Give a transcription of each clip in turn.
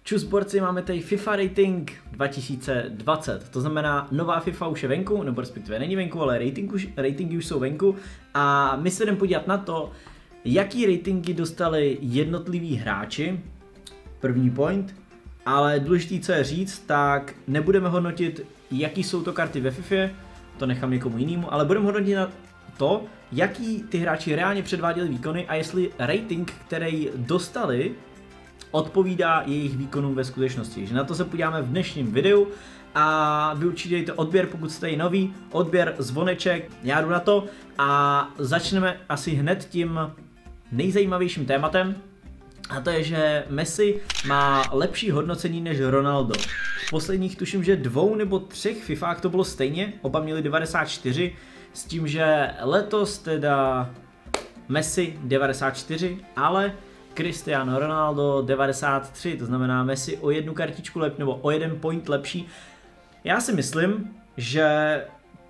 Čus borci, máme tady FIFA Rating 2020, to znamená nová FIFA už je venku, nebo respektive není venku, ale ratingy už jsou venku a my se jdeme podívat na to, jaký ratingy dostali jednotliví hráči, první point, ale důležitý co je říct, tak nebudeme hodnotit, jaký jsou to karty ve FIFA, to nechám někomu jinému, ale budeme hodnotit na to, jaký ty hráči reálně předváděli výkony a jestli rating, který dostali, odpovídá jejich výkonům ve skutečnosti. Že na to se podíváme v dnešním videu a vy určitě dejte odběr, pokud jste nový, odběr, zvoneček, já jdu na to a začneme asi hned tím nejzajímavějším tématem a to je, že Messi má lepší hodnocení než Ronaldo. V posledních tuším, že 2 nebo 3 FIFách to bylo stejně, oba měli 94, s tím, že letos teda Messi 94, ale Cristiano Ronaldo 93, to znamená Messi o jednu kartičku lepší, nebo o jeden point lepší. Já si myslím, že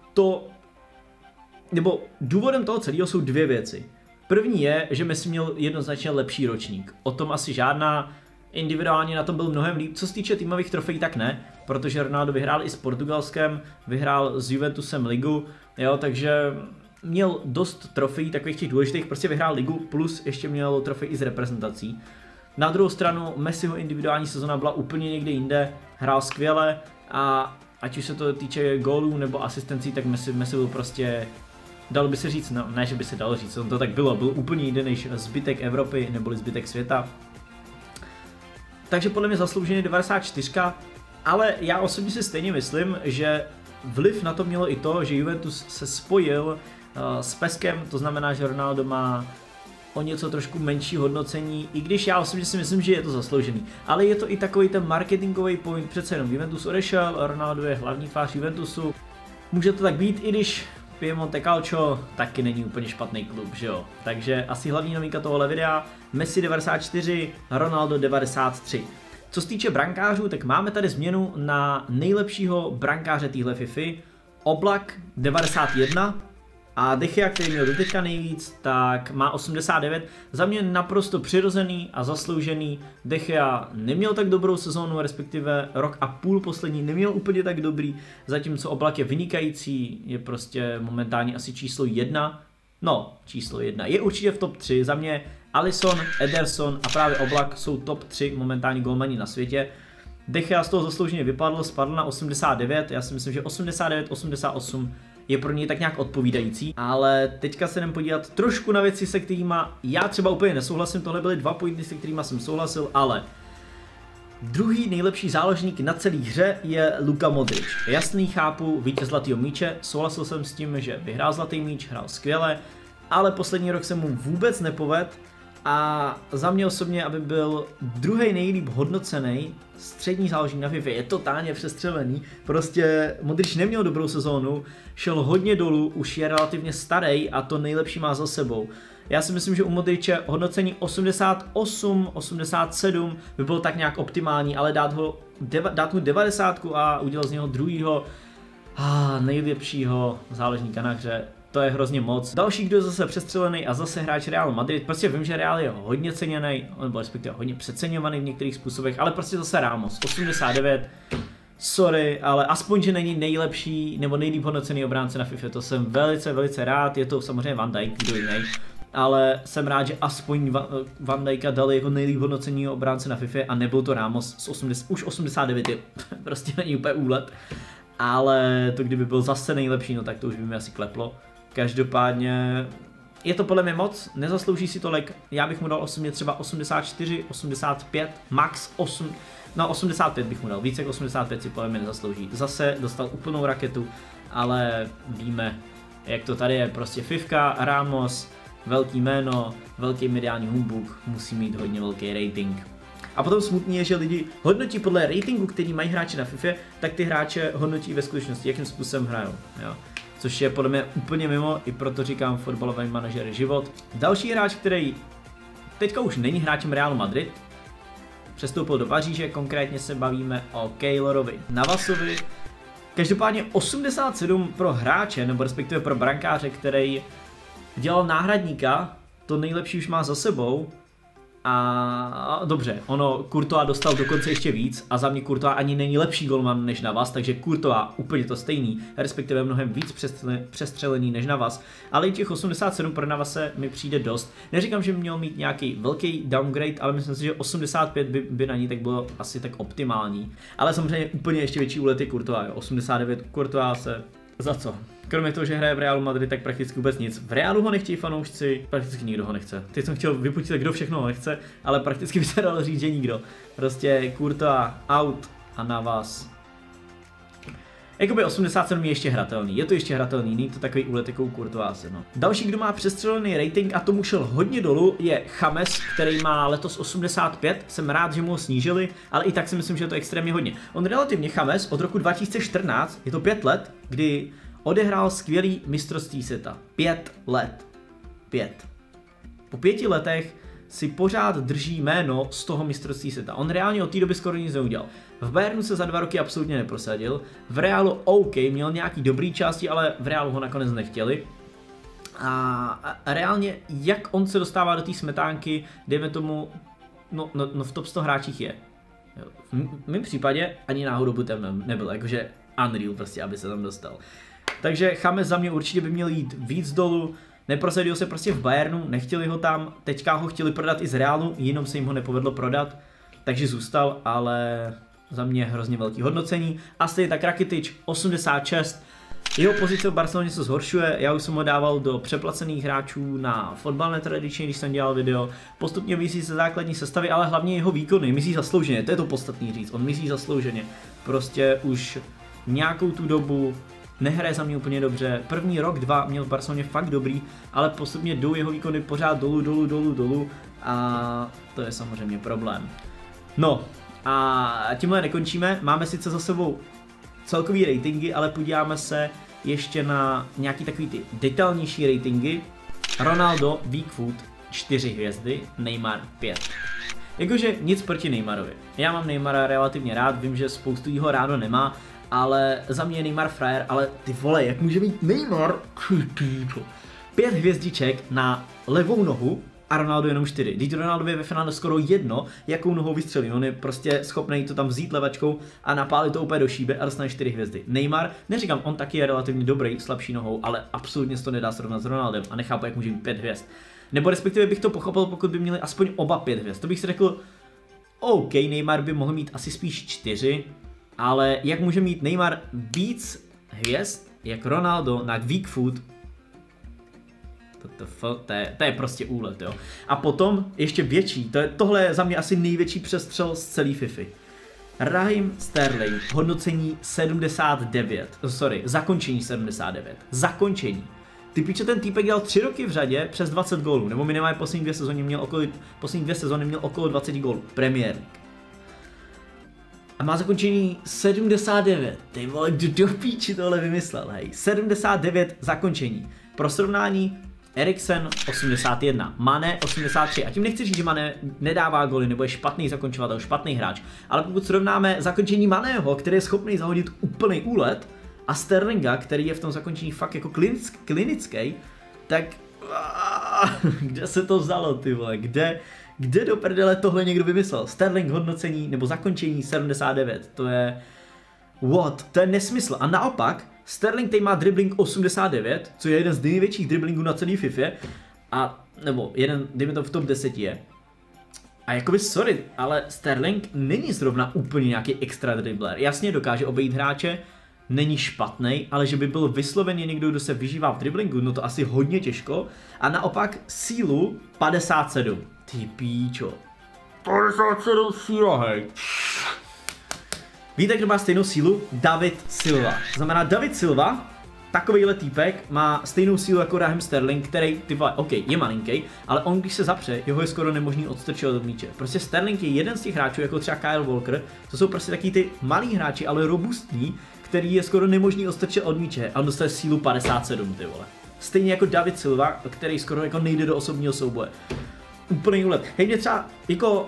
nebo důvodem toho celého jsou dvě věci. První je, že Messi měl jednoznačně lepší ročník. O tom asi žádná, individuálně na tom byl mnohem líp. Co se týče týmových trofejí, tak ne, protože Ronaldo vyhrál i s Portugalskem, vyhrál s Juventusem ligu, jo, takže měl dost trofejí, takových těch důležitých, prostě vyhrál ligu, plus ještě měl trofej i z reprezentací. Na druhou stranu Messiho individuální sezona byla úplně někde jinde, hrál skvěle a ať už se to týče gólů nebo asistencí, tak Messi byl prostě, dalo by se říct, no ne, že by se dalo říct, on to tak byl úplně jinde než zbytek Evropy neboli zbytek světa. Takže podle mě zaslouženě 94, ale já osobně si stejně myslím, že vliv na to mělo i to, že Juventus se spojil s Peskem, to znamená, že Ronaldo má o něco trošku menší hodnocení, i když já osobně si myslím, že je to zasloužený. Ale je to i takový ten marketingový point, přece jenom Juventus odešel, Ronaldo je hlavní tvář Juventusu. Může to tak být, i když Piemonte Calcio taky není úplně špatný klub, že jo. Takže asi hlavní novinka tohohle videa, Messi 94, Ronaldo 93. Co se týče brankářů, tak máme tady změnu na nejlepšího brankáře téhle FIFA, Oblak 91 a De Gea, který měl doteďka nejvíc, tak má 89. Za mě naprosto přirozený a zasloužený. De Gea neměl tak dobrou sezónu, respektive rok a půl poslední neměl úplně tak dobrý, zatímco Oblak je vynikající, je prostě momentálně asi číslo 1. No, číslo 1. Je určitě v top 3. Za mě Alisson, Ederson a právě Oblak jsou top 3 momentální golmani na světě. De Gea z toho zaslouženě vypadl, spadl na 89. Já si myslím, že 89, 88 je pro něj tak nějak odpovídající. Ale teďka se jdem podívat trošku na věci, se kterými já třeba úplně nesouhlasím. Tohle byly 2 pointy, se kterými jsem souhlasil, ale druhý nejlepší záložník na celé hře je Luka Modric. Jasný, chápu, vítěz zlatého míče, souhlasil jsem s tím, že vyhrál zlatý míč, hrál skvěle, ale poslední rok se mu vůbec nepovedl a za mě osobně, aby byl druhý nejlíp hodnocený střední záložník na FIFA, je totálně přestřelený. Prostě Modric neměl dobrou sezónu, šel hodně dolů, už je relativně starý a to nejlepší má za sebou. Já si myslím, že u Modriče hodnocení 88, 87 by bylo tak nějak optimální, ale dát mu 90 a udělat z něho druhýho nejlepšího záložníka na hře, to je hrozně moc. Další, kdo je zase přestřelený a zase hráč Real Madrid, prostě vím, že Real je hodně ceněný, nebo respektive hodně přeceňovaný v některých způsobech, ale prostě zase Ramos, 89, sorry, ale aspoň, že není nejlepší nebo nejlíp hodnocený obránce na FIFA, to jsem velice, velice rád, je to samozřejmě Van Dijk, kdo jiný, ale jsem rád, že aspoň Van Dijka dali jako nejlíp hodnocení obránce na FIFA a nebyl to Ramos z 80, už 89 je prostě není úplně úlet, ale to kdyby byl zase nejlepší, no tak to už by mi asi kleplo. Každopádně je to podle mě moc, nezaslouží si tolik, já bych mu dal osobně třeba 84, 85, max 8, no 85 bych mu dal, více jak 85 si podle mě nezaslouží. Zase dostal úplnou raketu, ale víme, jak to tady je, prostě Fivka, Ramos, velký jméno, velký mediální humbug, musí mít hodně velký rating. A potom smutný je, že lidi hodnotí podle ratingu, který mají hráči na FIFA, tak ty hráče hodnotí ve skutečnosti, jakým způsobem hrajou, jo. Což je podle mě úplně mimo, i proto říkám fotbalový manažer je život. Další hráč, který teďka už není hráčem Realu Madrid, přestoupil do Paříže, konkrétně se bavíme o Keylorovi Navasovi. Každopádně 87 pro hráče, nebo respektive pro brankáře, který dělal náhradníka, to nejlepší už má za sebou. A dobře, ono Courtois dostal dokonce ještě víc a za mě Courtois ani není lepší golman než Navas, takže Courtois úplně to stejný, respektive mnohem víc přestřelený než Navas, ale i těch 87 pro Navase mi přijde dost. Neříkám, že by měl mít nějaký velký downgrade, ale myslím si, že 85 by na ní tak bylo asi tak optimální. Ale samozřejmě úplně ještě větší úlet je Courtois, 89 Courtois se za co? Kromě toho, že hraje v Realu Madrid, tak prakticky vůbec nic. V Realu ho nechtějí fanoušci, prakticky nikdo ho nechce. Teď jsem chtěl vypočítat, kdo všechno ho nechce, ale prakticky by se dalo říct, že nikdo. Prostě Courtois out a Navas. Jakoby 87 je ještě hratelný, je to ještě hratelný, není to takový úlet jako u Courtoise, no. Další, kdo má přestřelený rating a tomu šel hodně dolů, je James, který má letos 85, jsem rád, že mu ho snížili, ale i tak si myslím, že je to extrémně hodně. On relativně James od roku 2014, je to 5 let, kdy odehrál skvělý mistrovství světa. 5 let. 5. Po 5 letech si pořád drží jméno z toho mistrovství světa. On reálně od té doby skoro nic neudělal. V Bayernu se za 2 roky absolutně neprosadil. V Realu OK, měl nějaký dobrý části, ale v Realu ho nakonec nechtěli. A reálně, jak on se dostává do té smetánky, dejme tomu, no v top 100 hráčích je. V mém případě ani náhodou by tam nebyl, jakože unreal prostě, aby se tam dostal. Takže James za mě určitě by měl jít víc dolů. Neprosadil se prostě v Bayernu, nechtěli ho tam, teďka ho chtěli prodat i z Realu, jenom se jim ho nepovedlo prodat, takže zůstal, ale za mě hrozně velký hodnocení. A stejně tak Rakitic 86, jeho pozice v Barceloně se zhoršuje, já už jsem ho dával do přeplacených hráčů na Fotbal Netradičně, když jsem dělal video, postupně myslí se základní sestavy, ale hlavně jeho výkony, myslí zaslouženě, to je to podstatný říct, on myslí zaslouženě, prostě už nějakou tu dobu nehraje za mě úplně dobře. První rok, 2 měl v Barceloně fakt dobrý, ale postupně jdou jeho výkony pořád dolů a to je samozřejmě problém. No a tímhle nekončíme, máme sice za sebou celkový ratingy, ale podíváme se ještě na nějaký takový ty detailnější ratingy. Ronaldo, weak foot 4 hvězdy, Neymar 5. Jakože nic proti Neymarovi. Já mám Neymara relativně rád, vím, že spoustu jeho ráno nemá, ale za mě je Neymar frajer, ale ty vole, jak může mít Neymar 5 hvězdiček na levou nohu a Ronaldo jenom 4. Když Ronaldo je ve finále skoro jedno, jakou nohou vystřelí, on je prostě schopný to tam vzít levačkou a napálit to úplně do šíbe a dostane 4 hvězdy. Neymar, neříkám, on taky je relativně dobrý, slabší nohou, ale absolutně se to nedá srovnat s Ronaldem a nechápu, jak může mít 5 hvězd. Nebo respektive bych to pochopil, pokud by měli aspoň oba 5 hvězd. To bych si řekl, OK, Neymar by mohl mít asi spíš 4, ale jak může mít Neymar víc hvězd, jak Ronaldo na weak foot, to je prostě úlet, jo. A potom ještě větší, tohle je za mě asi největší přestřel z celé FIFA. Raheem Sterling, hodnocení 79, zakončení 79, zakončení. Ty píče, ten týpek dělal 3 roky v řadě přes 20 gólů, nebo minimálně poslední 2 sezóny měl okolo 20 gólů, Premier League. A má zakončení 79, ty vole, kdo do píči tohle vymyslel, hej, 79 zakončení. Pro srovnání Eriksen 81, Mané 83, a tím nechci říct, že Mané nedává góly nebo je špatný zakončovatel, špatný hráč, ale pokud srovnáme zakončení Maného, který je schopný zahodit úplný úlet, a Sterlinga, který je v tom zakončení fakt jako klinický, tak kde se to vzalo, ty vole, kde do prdele tohle někdo vymyslel? Sterling hodnocení nebo zakončení 79, to je to je nesmysl. A naopak Sterling tady má dribbling 89, co je jeden z největších dribblingů na celý FIFA, a nebo jeden, dejme to v top 10 je. A jakoby sorry, ale Sterling není zrovna úplně nějaký extra dribbler. Jasně dokáže obejít hráče, není špatný, ale že by byl vysloveně někdo, kdo se vyžívá v dribblingu, no to asi hodně těžko. A naopak sílu 57. Ty píčo. 57 síla, hej. Víte, kdo má stejnou sílu? David Silva. To znamená, David Silva, takovejhle týpek, má stejnou sílu jako Raheem Sterling, který, ty vole, OK, je malinký, ale on, když se zapře, jeho je skoro nemožný odstrčit od míče. Prostě Sterling je jeden z těch hráčů, jako třeba Kyle Walker, to jsou prostě taky ty malí hráči, ale robustní, který je skoro nemožný odstrčit od míče, a on dostane sílu 57, ty vole. Stejně jako David Silva, který skoro jako nejde do osobního souboje. Úplný úlet. Hej, mě třeba jako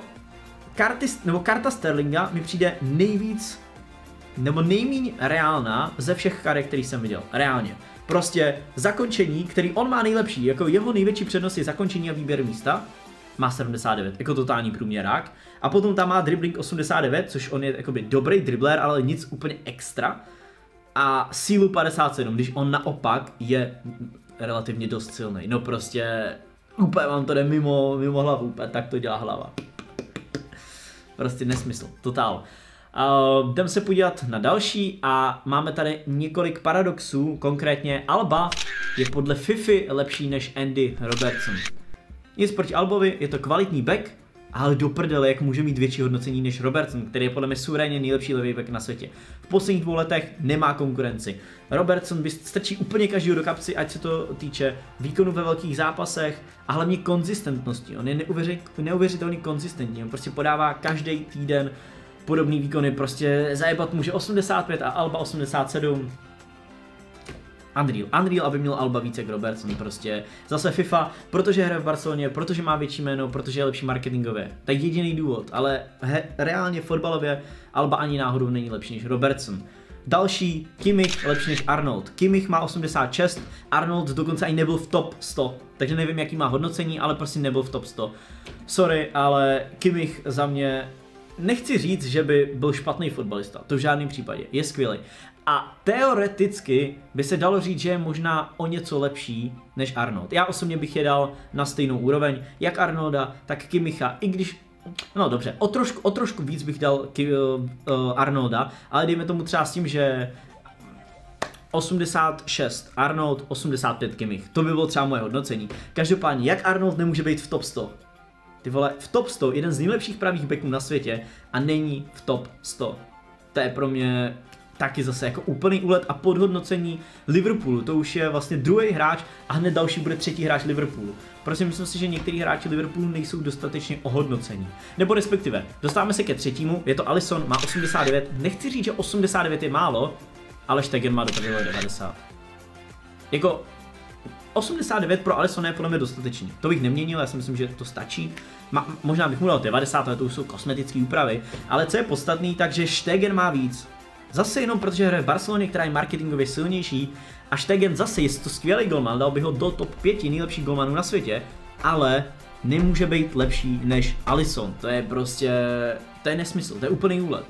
karta Sterlinga mi přijde nejvíc, nebo nejméně reálná ze všech karet, který jsem viděl. Reálně. Prostě zakončení, který on má nejlepší, jako jeho největší přednost je zakončení a výběr místa. má 79, jako totální průměrák. A potom tam má dribbling 89, což on je jakoby dobrý dribbler, ale nic úplně extra. A sílu 57, když on naopak je relativně dost silný. No prostě úplně vám to jde mimo hlavu, úplně tak to dělá hlava. Prostě nesmysl, totál. Jdem se podívat na další a máme tady několik paradoxů, konkrétně Alba je podle Fify lepší než Andy Robertson. Nic proti Albovi, je to kvalitní back, ale do prdele, jak může mít větší hodnocení než Robertson, který je podle mě suverénně nejlepší levý back na světě. V posledních 2 letech nemá konkurenci. Robertson strčí úplně každého do kapsy, ať se to týče výkonu ve velkých zápasech a hlavně konzistentnosti. On je neuvěřitelně konzistentní, on prostě podává každý týden podobný výkony, prostě zajebat může 85 a Alba 87. Unreal, aby měl Alba více jak Robertson, prostě zase FIFA, protože hraje v Barceloně, protože má větší jméno, protože je lepší marketingově. To je jediný důvod, ale reálně fotbalově Alba ani náhodou není lepší než Robertson. Další, Kimmich lepší než Arnold. Kimmich má 86, Arnold dokonce ani nebyl v top 100, takže nevím jaký má hodnocení, ale prostě nebyl v top 100. Sorry, ale Kimmich za mě, nechci říct, že by byl špatný fotbalista, to v žádném případě, je skvělý. A teoreticky by se dalo říct, že je možná o něco lepší než Arnold. Já osobně bych je dal na stejnou úroveň, jak Arnolda, tak Kimmicha, i když, no dobře, o trošku víc bych dal Arnolda, ale dejme tomu třeba s tím, že 86 Arnold, 85 Kimmich, to by bylo třeba moje hodnocení. Každopádně, jak Arnold nemůže být v top 100? Ty vole, v top 100, jeden z nejlepších pravých backů na světě a není v top 100. To je pro mě taky zase jako úplný úlet a podhodnocení Liverpoolu. To už je vlastně druhý hráč a hned další bude třetí hráč Liverpoolu. Prostě myslím si, že některý hráči Liverpoolu nejsou dostatečně ohodnocení. Nebo respektive, dostáváme se ke třetímu, je to Alisson, má 89. Nechci říct, že 89 je málo, ale Stegen má do 90. Jako 89 pro Alissona je podle mě dostatečný. To bych neměnil, já si myslím, že to stačí. Možná bych mu dal 90, ale to už jsou kosmetické úpravy. Ale co je podstatný, takže Stegen má víc. Zase jenom protože hraje v Barceloně, která je marketingově silnější. A Stegen zase je to skvělý golman, dal bych ho do top 5 nejlepších golmanů na světě. Ale nemůže být lepší než Alisson. To je prostě, to je nesmysl, to je úplný úlet.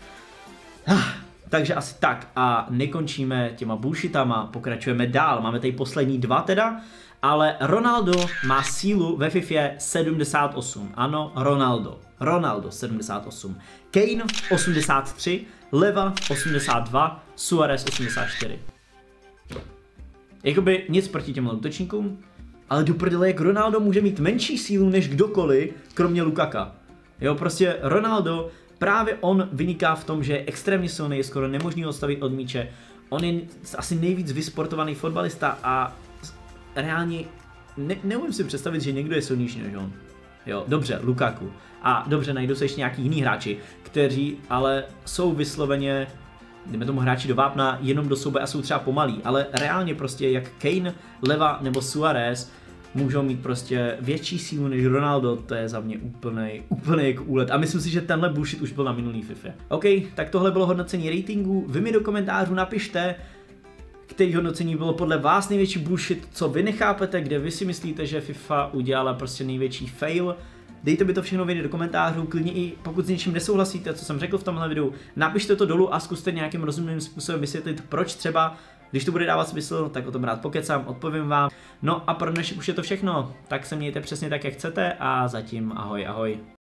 Takže asi tak a nekončíme těma bullshitama, pokračujeme dál, máme tady poslední 2 teda, ale Ronaldo má sílu ve FIFA 78, ano Ronaldo 78, Kane 83, Leva 82, Suarez 84. Jakoby nic proti těmhle útočníkům, ale do prdele, jak Ronaldo může mít menší sílu než kdokoliv, kromě Lukaka. Jo, prostě Ronaldo, právě on vyniká v tom, že je extrémně silný, je skoro nemožný odstavit od míče. On je asi nejvíc vysportovaný fotbalista a reálně neumím si představit, že někdo je silnější než on. Jo, dobře, Lukaku. A dobře, najdou se ještě nějaký jiný hráči, kteří ale jsou vysloveně, jdeme tomu hráči do vápna, jenom do souboje a jsou třeba pomalí. Ale reálně prostě jak Kane, Leva nebo Suarez můžou mít prostě větší sílu než Ronaldo, to je za mě úplnej jako úlet. A myslím si, že tenhle bullshit už byl na minulý FIFA. OK, tak tohle bylo hodnocení ratingu. Vy mi do komentářů napište, který hodnocení bylo podle vás největší bullshit, co vy nechápete, kde vy si myslíte, že FIFA udělala prostě největší fail. Dejte mi to všechno vědět do komentářů, klidně i pokud s něčím nesouhlasíte, co jsem řekl v tomhle videu, napište to dolů a zkuste nějakým rozumným způsobem vysvětlit, proč třeba. Když to bude dávat smysl, tak o tom rád pokecám, odpovím vám. No a pro dnešek už je to všechno, tak se mějte přesně tak, jak chcete a zatím ahoj.